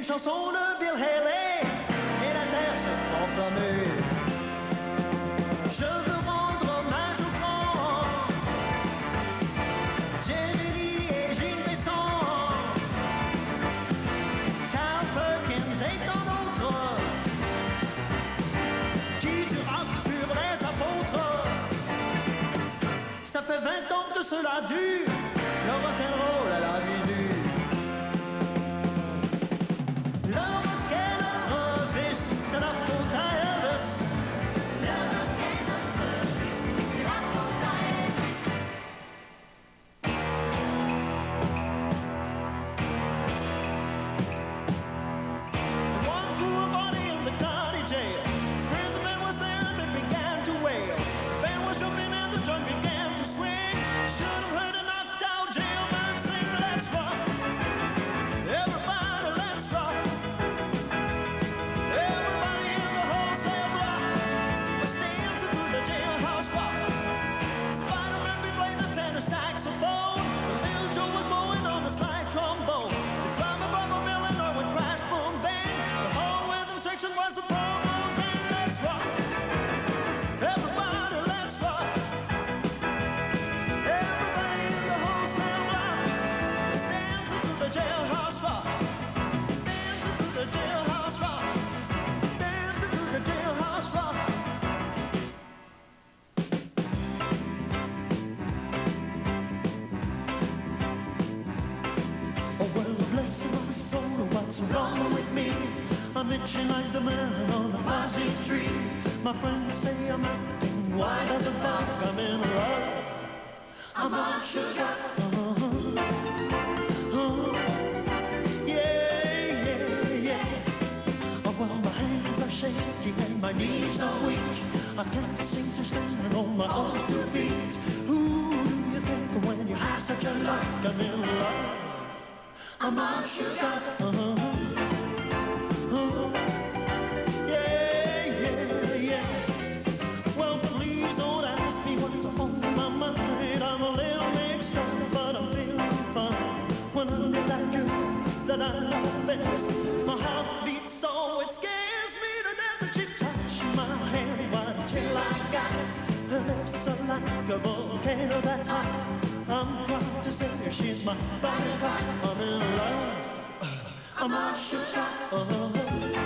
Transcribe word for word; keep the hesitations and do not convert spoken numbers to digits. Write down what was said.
chanson de Bill Haley et la terre se transformer. Je veux rendre hommage aux grands Jerry et Gilles Besson, Carl Perkins et tant d'autres qui du rock furent les apôtres. Ça fait vingt ans que cela dure, le rock'n'roll à la vie dure. I'm itching like the man on the fuzzy tree. My friends say I'm acting wild as a buck. I'm in love. I'm all shook up. Uh-huh. Uh-huh. Yeah, yeah, yeah. Oh, well, my hands are shaky and my knees are weak. I can't seem to stand on my own two feet. Who do you think when you have such a luck? I'm in love. I'm all shook up. Uh-huh. Yeah, yeah, yeah. Well, please don't ask me what's on my mind. I'm a little mixed up, but I'm feeling fine. When I'm with that girl that I love best, my heart beats so it scares me to death. And she touched my hand right till I got it. Her lips are like a volcano that's hot. I'm proud to say she's my body. I'm in love. I'm all shook up. Uh-huh.